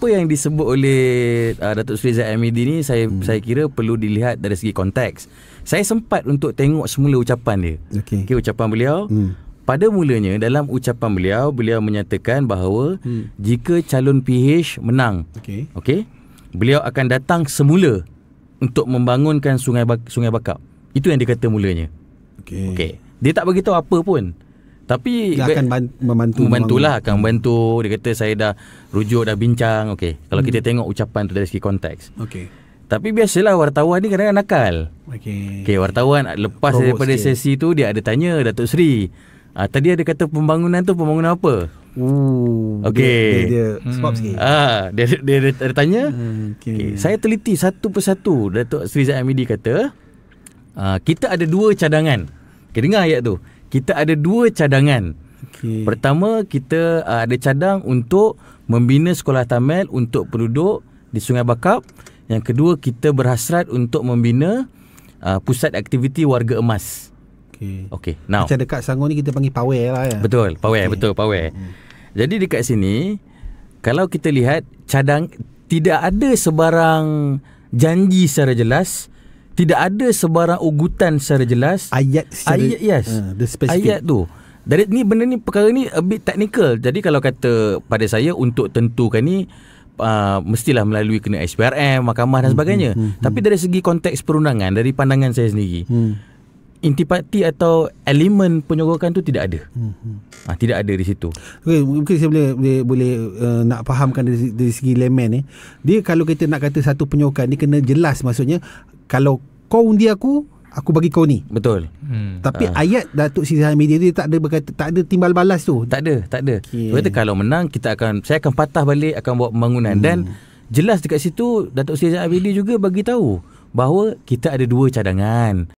apa yang disebut oleh Datuk Seri Zahid Hamidi ni, saya kira perlu dilihat dari segi konteks. Saya sempat untuk tengok semula ucapan dia. Okay, ucapan beliau. Pada mulanya dalam ucapan beliau menyatakan bahawa jika calon PH menang, beliau akan datang semula untuk membangunkan Sungai Bakap. Itu yang dia kata mulanya. Dia tak beritahu apa pun. Tapi dia akan membantulah, akan membantu. Dia kata saya dah rujuk, dah bincang. Kalau kita tengok ucapan tu dari segi konteks. Tapi biasalah wartawan ni kadang-kadang nakal. Wartawan lepas daripada sesi tu dia ada tanya Datuk Seri, tadi ada kata pembangunan tu pembangunan apa? Dia sebab sikit. Dia ada tanya. Saya teliti satu persatu. Datuk Seri Zahid Hamidi kata, kita ada dua cadangan. Dengar ayat tu. Kita ada dua cadangan. Pertama, kita ada cadang untuk membina sekolah Tamil untuk penduduk di Sungai Bakap. Yang kedua, kita berhasrat untuk membina pusat aktiviti warga emas. Now, macam dekat Selangor ni kita panggil Pawai lah ya. Betul, Pawai, betul Pawai. Jadi dekat sini, kalau kita lihat tidak ada sebarang janji secara jelas, tidak ada sebarang ugutan secara jelas. Ayat tu. Dari ni benda ni, perkara ni a bit technical. Jadi kalau kata pada saya untuk tentukan ni mestilah melalui kena SPRM, mahkamah dan sebagainya. Tapi dari segi konteks perundangan, dari pandangan saya sendiri, intipati atau elemen penyogokan tu tidak ada. Tidak ada di situ. Mungkin saya boleh nak fahamkan dari segi layman ni. Dia kalau kita nak kata satu penyogokan ni kena jelas, maksudnya kalau kau undi aku bagi kau ni. Betul. Tapi ayat Datuk Seri Zahid Hamidi dia tak ada berkata, tak ada timbal balas tu. Tak ada. Berarti kalau menang saya akan patah balik, akan buat pembangunan. Dan jelas dekat situ Datuk Seri Zahid Hamidi juga bagi tahu bahawa kita ada dua cadangan.